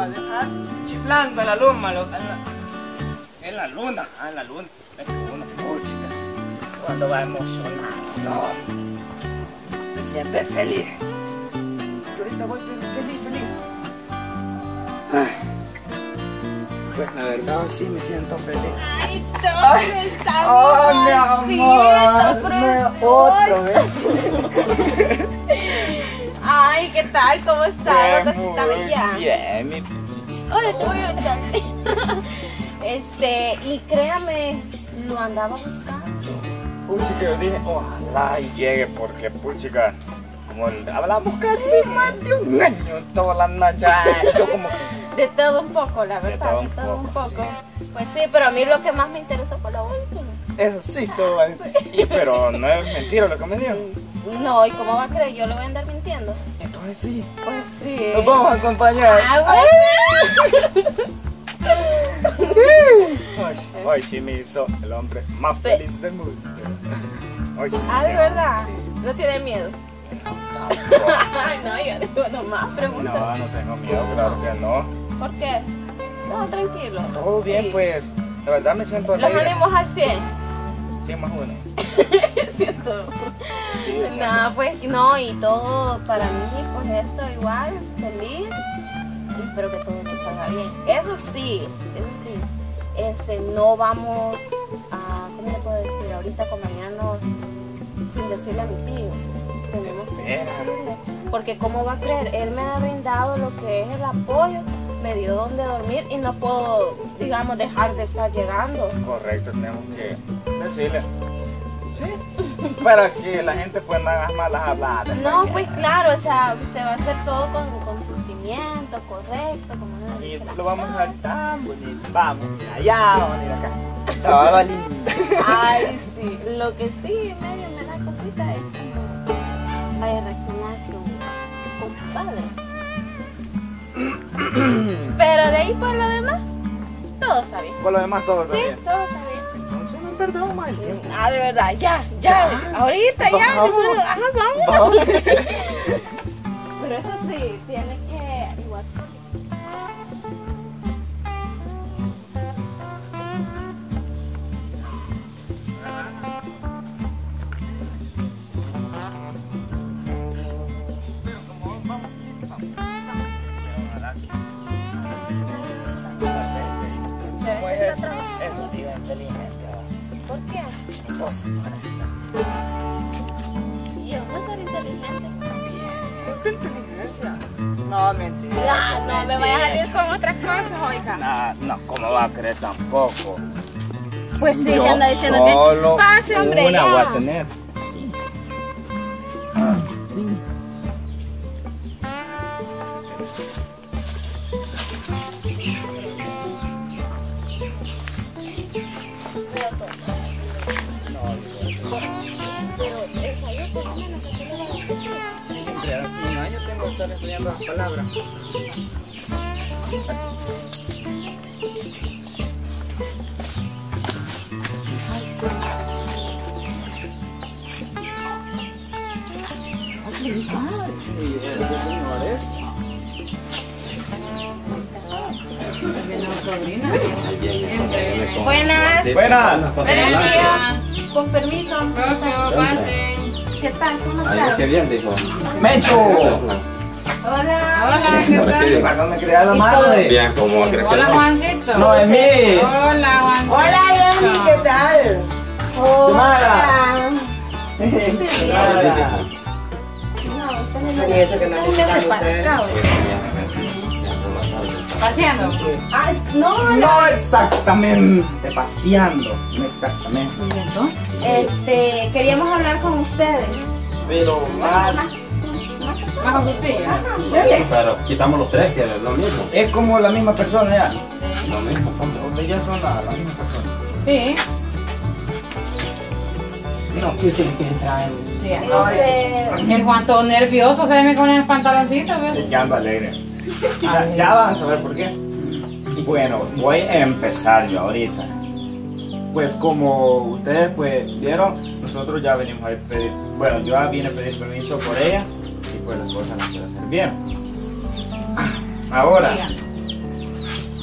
chiflando en la luna, en la luna, en la luna, pucha, cuando va emocionado, se siente feliz. Yo ahorita voy feliz. Ay, pues la verdad sí me siento feliz. Ay, todo está oh, mi amor, otro, Ay, ¿qué tal? ¿Cómo estás? Está bien, mi... Hola, y créame, lo andaba buscando. Puchica, yo dije, ojalá y llegue, porque puchica, como hablamos casi más de un año todas las noches, yo como que... De todo un poco, la verdad, de todo un poco. Pues sí, pero a mí lo que más me interesó fue lo último. Eso sí, todo pero no es mentira lo que me dio. No, ¿y cómo va a creer? Yo le voy a andar mintiendo. Entonces sí. Pues sí. Nos vamos a acompañar. Hoy sí me hizo el hombre más feliz del mundo. Hoy sí de verdad. Sí. ¿No tiene miedo? Ay, no, yo digo nomás, pregunta. No tengo miedo, claro que no. ¿Por qué? No, tranquilo. Todo bien, sí. Pues, de verdad me siento alegre. Los ánimos al 100. 100 más 1. Siento. Sí, no, pues, no, y todo para mí, pues esto igual, feliz. Y espero que todo te salga bien. Eso sí, no vamos a, ¿cómo le puedo decir? Ahorita acompañarnos sin decirle a mi tío. Tenemos que decirle, porque cómo va a creer, él me ha brindado lo que es el apoyo, me dio donde dormir y no puedo, digamos, dejar de estar llegando. Correcto, tenemos que decirle. Sí. Para que la gente pues no haga malas habladas. No, pues claro, o sea, se va a hacer todo con sentimiento, correcto, como una. Y lo vamos a hacer tan bonito. Vamos allá, vamos a ir acá. Todo lindo. Ay, sí. Lo que sí medio me da cosita es como vaya a reaccionar su padre. Pero de ahí por lo demás, todo está bien. Por lo demás todo está bien. Sí, todo está bien. Entonces no perdemos más el tiempo. Ah, de verdad, ya, ahorita ya. Vamos. Pero eso sí, tiene que igual. Eso diga inteligencia. ¿Por qué? Yo no soy inteligente. ¿Qué inteligencia? No, mentira. No me vayas a salir con otras cosas, oiga. No, ¿cómo va a creer tampoco? Pues sí, yo que anda diciendo solo que pase, hombre. Una ya. voy a tener. Yo tengo que estar enseñando las palabras. Buenas. Buenas. Buenos días. Con permiso. ¿Qué tal? ¿Cómo estás? Qué bien, dijo. ¡Mencho! Hola, ¿qué tal? Perdón, me quería la madre. Bien, ¿cómo va a crecer? Hola, Juancito. No, es mí. Hola, Juancito. Hola, Yami, ¿qué tal? Tamara. Y eso que no necesitan ustedes. ¿Paseando? Ay, no, No exactamente, paseando. No exactamente. queríamos hablar con ustedes. Pero más. ¿Más con Costilla? Pero quitamos los tres, que es lo mismo. Es como la misma persona ya. Sí. Lo mismo, son Ustedes ya son la misma persona. Sí. No, que ustedes que traen. Sí. El Juan todo nervioso se ve con el pantaloncito, ¿ves? Ya ando alegre. Ya van a saber por qué. Bueno, voy a empezar yo ahorita. Pues como ustedes pues vieron, nosotros ya venimos a pedir, bueno, yo ya vine a pedir permiso por ella y pues las cosas las quiero hacer bien. Ahora,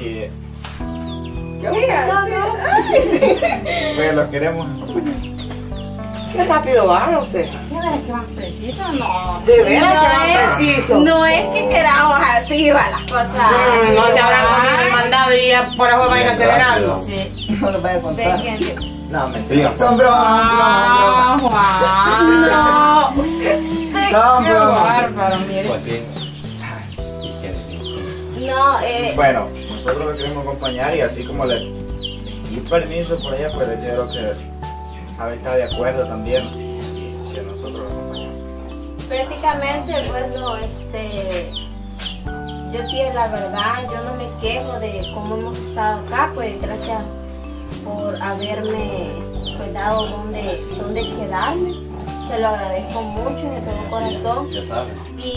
que Mira, pues los queremos. qué rápido van ustedes. ¿Qué ves que más preciso? No. De veras que van preciso. No es que queramos así, va las cosas. No se habrán comido el mandado y ya por abajo vayan acelerando. Sí. No les vaya a contar. Ve que- No, mentira. Sí. Son bromas, Ah, Juan. No, son Qué bromas. bárbaro, mire. Pues sí. ¿Y qué decir? no, Bueno, nosotros lo queremos acompañar y así como le di permiso por ella, pues yo creo que sabe está de acuerdo también y que nosotros lo acompañamos. prácticamente, bueno, yo sí, la verdad, yo no me quejo de cómo hemos estado acá, pues gracias por haberme pues, dado donde quedarme. Se lo agradezco mucho de todo corazón. Ya sabes.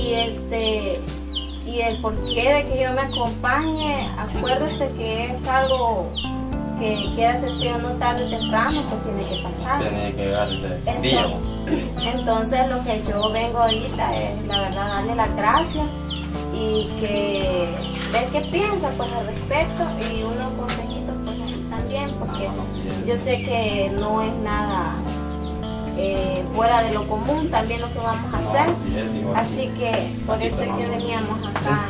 Y el porqué de que yo me acompañe, acuérdese que es algo que quiera ser sí o no tarde o temprano, pues tiene que pasar. Tenía que llegar ese día. Entonces lo que yo vengo ahorita es la verdad darle las gracias y que ver qué piensa pues al respecto y unos consejitos pues así también, porque yo sé que no es nada fuera de lo común también lo que vamos a hacer, así que por eso es que veníamos acá.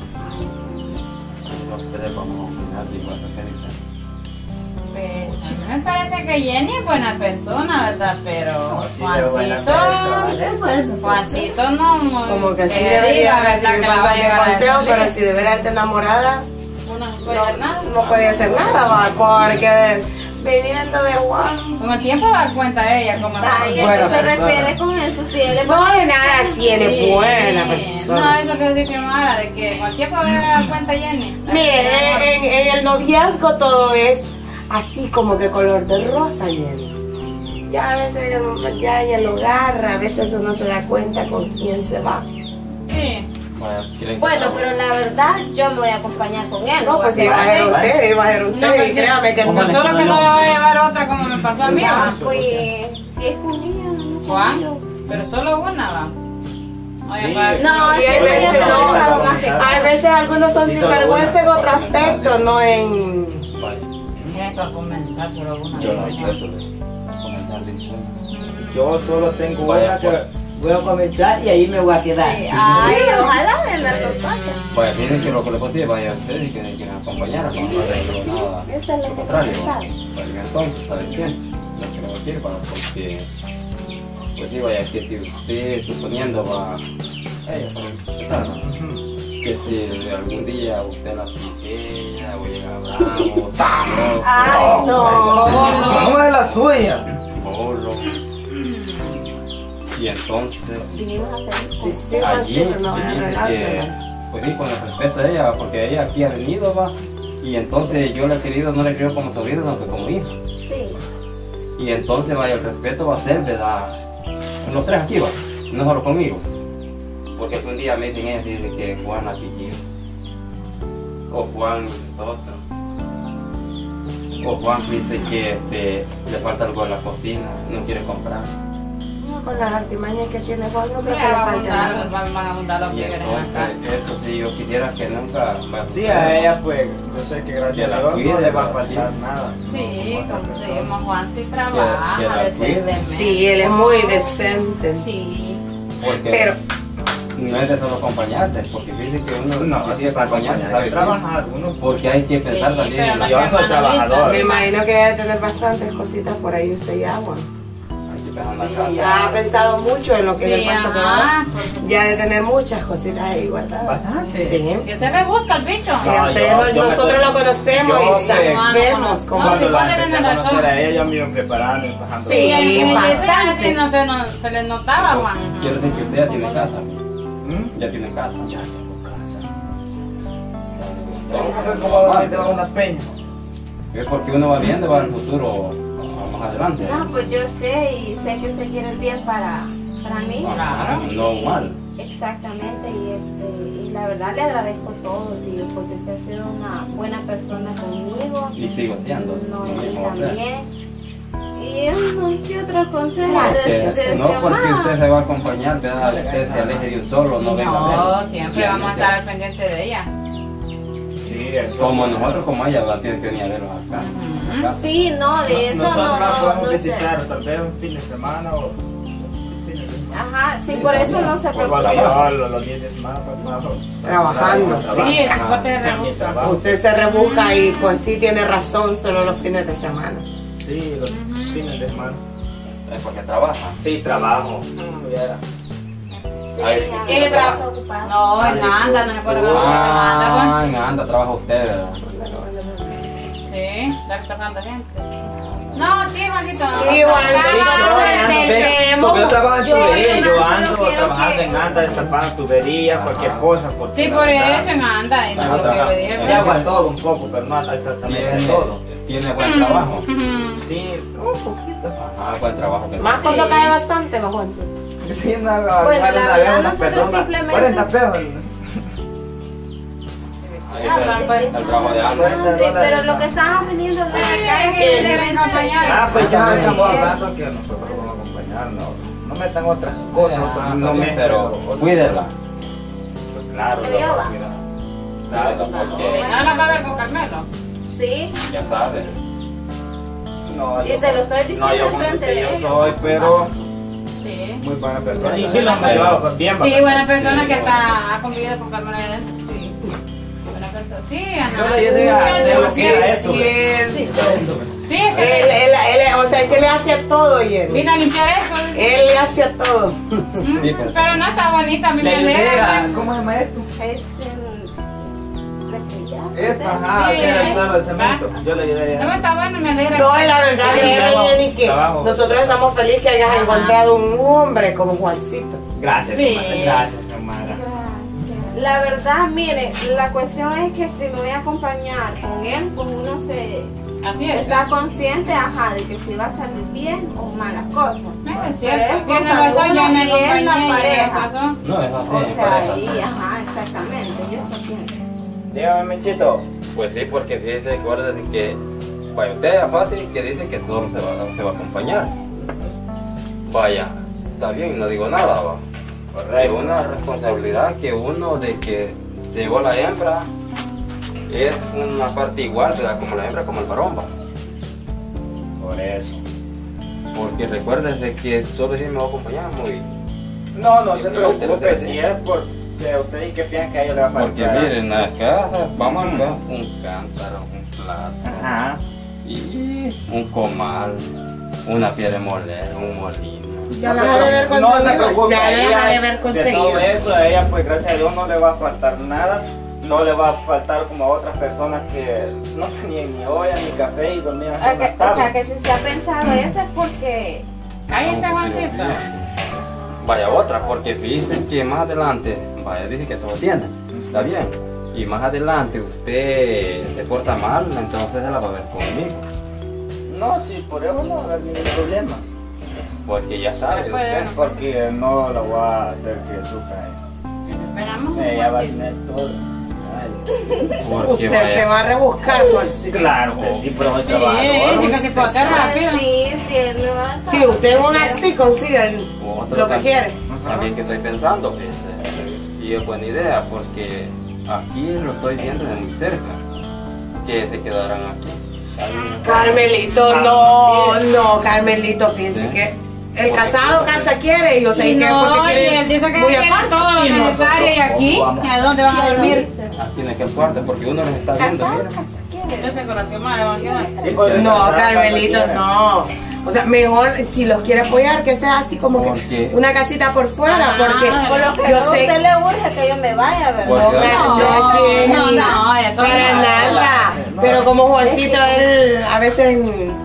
Los tres vamos a opinar y vas a hacer. Pues, a mí me parece que Jenny es buena persona, ¿verdad? Pero Sí, es buena persona. Juancito no muy... Como que sí diga, debería ¿verdad? recibir Que la va a bastante llegar a consejo, pero salir. si de veras está enamorada, Uno no puede hacer nada. no podía hacer nada, va, porque viniendo de Juan. Con el tiempo va a dar cuenta ella cómo Ay, ¿a Buena qué se persona. refiere con eso? Si él es No de nada, si eres Sí. buena No, persona. eso que dice Mara, de que con el tiempo va a dar cuenta Jenny. Mire, en el noviazgo todo es así como que color de rosa, Jenny. Ya a veces, ya en el hogar, a veces uno se da cuenta con quién se va. Sí. bueno, pero la verdad yo me voy a acompañar con él. No, pues porque iba a ser usted, iba a ser No, usted, y créame que Póngale. no. Solo que no le va a llevar otra como me pasó a mí, Ah, ¿va? pues si es conmigo, no Juan, conmigo. pero solo una va. Oye, Sí. para- No, Y es hay que veces yo he no. trabajado más que Hay veces algunos son Sí, solo sinvergüenza en una. otro aspecto, no en... Es para comenzar solo una. Yo no he hecho eso de comenzar de instante. Yo solo tengo Vaya, una que voy a comenzar y ahí me voy a quedar. Sí, ay, ojalá me la compartan. Vaya, miren que lo que le puse, vaya ustedes y que nos acompañaran, no le digo nada. Eso es lo Al que contrario, pensaba. vaya, entonces, ¿sabes qué? Lo que le voy a decir, va, porque, pues sí, vaya, que si usted, suponiendo, va, para empezar, ¿no? Que si algún día usted la piquea o llega bravo, Ay, no. No es la suya. bolo. Y entonces, Vinimos a hacer Sí, sí, allí, Juancito, no voy a dice que, arreglártela. pues sí, con el respeto a ella, porque ella aquí ha venido, va, y entonces yo la he querido, no la he querido como sobrina, sino que como hija. Sí. Y entonces, vaya, el respeto va a ser, ¿verdad? Los tres aquí, va, no solo conmigo. Porque un día me dicen, dice que Juan la pilló, o Juan y otro. O Juan dice que le falta algo en la cocina, no quiere comprar. No, con las artimañas que tiene Juan, no creo que Ya le va a falte abundar, nada. van a abundar los Y tigres acá. entonces, eso sí, yo quisiera que nunca... Sí, a ella pues, yo sé que gracias Que la a Dios no cuide, le va a ¿verdad? faltar nada. Sí, No, como otra decimos, Juan sí Que trabaja la decentemente. Sí, él es muy decente. Sí. Porque Pero, no es de solo acompañarte, porque dice que uno No, no quiere acompañarte, hay ¿sabe? que trabajar uno. Porque hay que pensar Sí, también pero en no Yo hay soy trabajador. me imagino que debe tener bastantes cositas por ahí usted ya, Juan. que pensar en la casa. Ya ha pensado mucho en lo que es el Sí, paso que ajá, va. por supuesto. Ya de tener muchas cositas ahí guardadas. Bastante. Sí. Que se rebusca el bicho. No, Nosotros lo conocemos yo, y pues, sabemos no, cómo. no, Cuando sí, la puede empecé a tener conocer razón. a ella, me iba preparando y bajando. Sí, Sí, hay bastante. así no se les notaba, Juan. Quiero decir que usted ya tiene casa, ¿Mm? ya tiene casa. Ya tengo casa. Vamos a ver cómo va a meter a una peña. Es porque uno va viendo, va en el futuro, más adelante. No, pues yo sé y sé que usted quiere el bien para mí. Claro, no Y- mal. Exactamente, y la verdad le agradezco todo, tío, porque usted ha sido una buena persona conmigo. Y sigo siendo. No, lo y mismo va a ser. también. Y uno que otro consejo Porque no porque usted se va a acompañar, ¿verdad? Usted se aleje de un solo, no venga a No, ver. siempre vamos a estar al pendiente de ella. Sí, Sí, eso. Como nosotros, como ella, la tienen que venir a verlos acá. Acá. Sí, no, de eso Nosotros la no podemos sé. visitar tal vez un fin de semana o fin de semana. Ajá, sí, por eso no se Por preocupe. valor, los días de semana pues, Trabajando, sí, eso Ajá, te rebusca. mi trabajo. Usted se rebusca y pues sí tiene razón, solo los fines de semana. Sí, los fines de semana. Es porque trabaja. Sí, trabajo. Viera. Sí, Ay, a ¿quiere mí me trabajar? vas a ocupar. No, en Anda, no me acuerdo cómo se llama Anda, Anda, trabaja usted, ¿verdad? pues. Sí, la que está dando gente. No, sí, Juanito. Sí, Juan, Porque yo trabajo en Yo tubería, yo solo ando quiero trabajando que- en anda, destapando tubería, cualquier cosa. Porque Sí, la por verdad, eso en Anda. Y no Ajá, lo que yo le dije. Le hago a todo un poco, pero no exactamente Tiene, todo. tiene buen trabajo. Sí, un poquito. Ajá, buen trabajo. Que Más cuando cae bastante, ¿no, Juan? Sí, una Bueno, vez la una verdad, una nosotros persona, simplemente- 40 pesos. Ahí está el trabajo de Anda. Sí, pero lo que estaban viniendo de acá es que de repente- Ah, pues ya estamos hablando que nosotros vamos a acompañar, no metan otras cosas, No me, pero cuídela. Claro, Pero ya va. Cuídela porque No la va a ver con Carmelo. Sí, ya sabes. No, y se lo estoy diciendo no, yo enfrente de yo ellos. soy, pero Sí. muy buena persona. Y sí lo han llevado bien. Sí, buena persona que hasta ha convivido con Carmelo allá adentro. Sí. Buena persona. Sí, ajá. Yo le ayudé a hacer lo que era esto. Sí, Sí. Sí, es que o sea, es que le hace todo, Jenny. vino a limpiar eso. Él le hace todo. Sí, pero- Pero no está bonita, a mí Le me ayudé a, alegra. ¿cómo se llama esto? Refrigerador. Esto, ajá, Sí, hacer el suelo de cemento. Yo le ayudé No a está bueno, me alegra. No, la verdad, Sí, créeme, trabajo, Jenny, que trabajo. nosotros estamos felices que hayas Ajá. encontrado un hombre como Juancito. Gracias, Sí. hermana, gracias, hermana. La verdad, mire, la cuestión es que si me voy a acompañar con él, pues uno se Así es. está consciente, ajá, de que si va a salir bien o malas cosas. Es Pero cierto, es tiene cosa de razón, yo uno me y él, la acompañé y me pareja. pasó. No, es así, O en sea, pareja. ahí, ajá, exactamente, yo eso pienso. Dígame, Michito. Pues sí, porque fíjese, acuérdate que vaya, usted es fácil que dice que todo se va a acompañar. Vaya, está bien, no digo nada, va. Es una responsabilidad que uno de que llevó la hembra es una parte igual, ¿verdad? Como la hembra, como el varón, va. Por eso. Porque recuerden de que todos sí me va a acompañar muy. No, no se Simplemente lo preocupe, que si es porque usted y que piensa que a ellos le va a Porque faltar. miren, acá vamos a ver un cántaro, un plato. Ajá. Y un comal, una piedra de moler, un molino. Ya la deja de ver No se conseguido. preocupe, Ya ella, deja de ver de todo conseguido. eso, a ella pues gracias a Dios no le va a faltar nada. No le va a faltar como a otras personas que no tenían ni olla ni café y dormían O sea, en las que tablas. si se ha pensado eso es porque Cállese, Vamos, Juancito. Vaya otra, porque dicen que más adelante, vaya, dice que todo tiene, está bien. Y más adelante usted se porta mal, entonces se la va a ver conmigo. No, sí, por eso no va a haber ningún problema. Porque ya sabe Se puede, usted. Porque no lo voy a hacer que sufra. Esperamos. Ella va a Juancito. tener todo. Ay. Porque Usted se vaya, va a rebuscar, Juancito. Claro que sí, pero soy Sí, trabajador. chica, si puedo hacer rápido. sí, sí, él me va a Si usted aún así consigue otro lo que también- quiere. También que estoy pensando, y es buena idea, porque aquí lo estoy viendo de muy cerca, que se quedarán aquí. Carmelito, no, Carmelito, piense Sí. que el casado casa quiere y yo sé Y que no, porque y él quiere dice que muy quiere aparte. todo lo Y nosotros necesario y aquí, vamos. ¿a dónde van a dormir? Aquí en aquel cuarto, porque uno los está viendo, mira. Entonces se conoció mal, van a quedar. Sí, pues, No, cuando Carmelito, quiera. no. O sea, mejor si los quiere apoyar que sea así como que Porque- una casita por fuera, Ah, porque Por lo que yo a usted sé le urge que yo me vaya, ¿verdad? Porque- No, eso para no. nada. No. Pero como Juancito, él a veces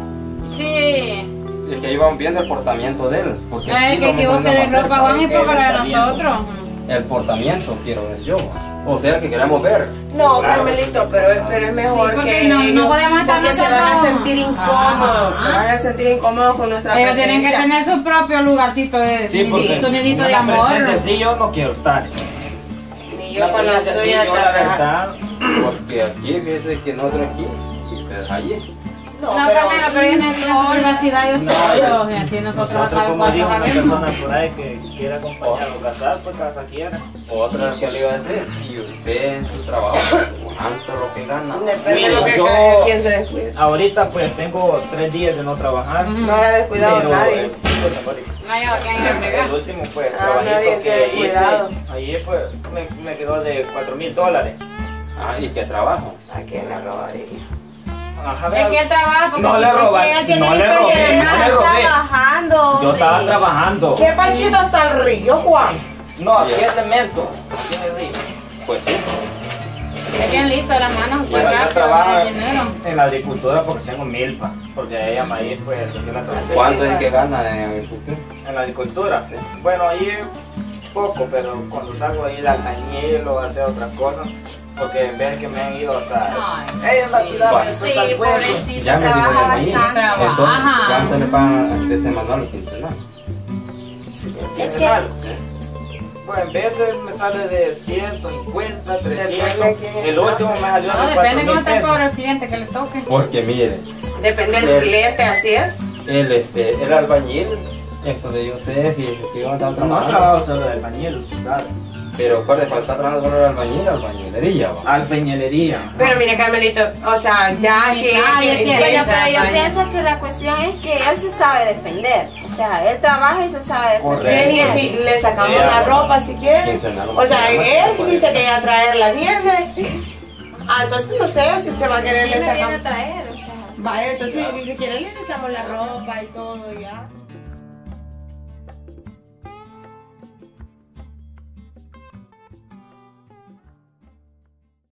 Sí. Es que ahí van viendo el portamiento de él. Porque Ay, aquí que lo mejor equivoque no va de a ser ropa, Juan, y que poco para él está viendo. nosotros. el portamiento, quiero ver yo. O sea, que queremos ver. no, Claro. Carmelito, pero es mejor Sí, porque que no ellos- podemos estar porque se van a nosotros. sentir incómodos, Ajá. se van a sentir incómodos con nuestra Ellos tienen que presencia. tener su propio lugarcito de Sí, porque su nidito de una amor. presencia así yo no quiero estar. Ni yo con la presencia así, suya yo, la acá. verdad, Porque aquí, fíjese que nosotros aquí y ustedes allí. No, Carmela, pero ellos necesitan su privacidad y nosotros, y así nosotros nosotros sabemos como dijo cuánto una sabemos. persona por ahí que quiere acompañarlo a casar, pues casa quiera. Otra que le iba a decir, y usted en su trabajo, ¿Tanto lo que gana? Depende de lo que yo- cada quien se descuide. Ahorita pues tengo 3 días de no trabajar. No le ha descuidado a nadie. No hay a quien agregar. El último pues Nadie trabajito se ha que hice, descuidado. ahí pues me quedó de $4,000. Ah, ¿y qué trabajo? ¿A quién la robaría? Ajá, ¿De qué trabajo? No le robaste, no le robé, no le robé. Trabajando. Yo estaba hombre. trabajando. ¿Qué panchito está el río, Juan? No, aquí es cemento. Aquí en el río. Pues sí. Es bien listo las manos, Y pues yo rápido, trabajo gana dinero. en la agricultura porque tengo milpa. Porque ella maíz pues yo la trabajo. ¿Cuánto es que gana en agricultura? En la agricultura. Bueno, ahí es poco, pero cuando salgo ahí la albañil o hacer otras cosas, porque en vez que me han ido hasta... Ay, Ella me cuidaba sí. después Sí, al pueblo. pobrecito, Ya me dijo trabaja la mía. bastante. Trabaja. Entonces, ¿cuánto le pagan de semanal o quincenal? Quincenal. Pues en veces me sale de 150, 300. El último me salió no, de depende 4,000 cómo está el pesos. pobre cliente que le toque. Porque mire, Depende del cliente, así es. el albañil, esto de Yosef y ese que iba a estar No trabajando. trabajo solo de albañil, ¿sabes? Pero ¿cuál es? ¿Cuál está trabajando con el albañil? Albañilería, va. Albañilería. Pero mire, Carmelito, o sea, ya Sí, si nadie él quiere. quiere- Pero yo Vaya. pienso que la cuestión es que él se sabe defender. O sea, él trabaja y se sabe defender. Correcto. Jenny, si le sacamos Sí, la amor. ropa si quiere. Quincenal, O sea, más. él dice que ya traerla viene. Ah, entonces no sé si usted va a querer Él le me viene a sacamos. traer, o sea. Vaya, entonces si quiere le sacamos la ropa y todo ya.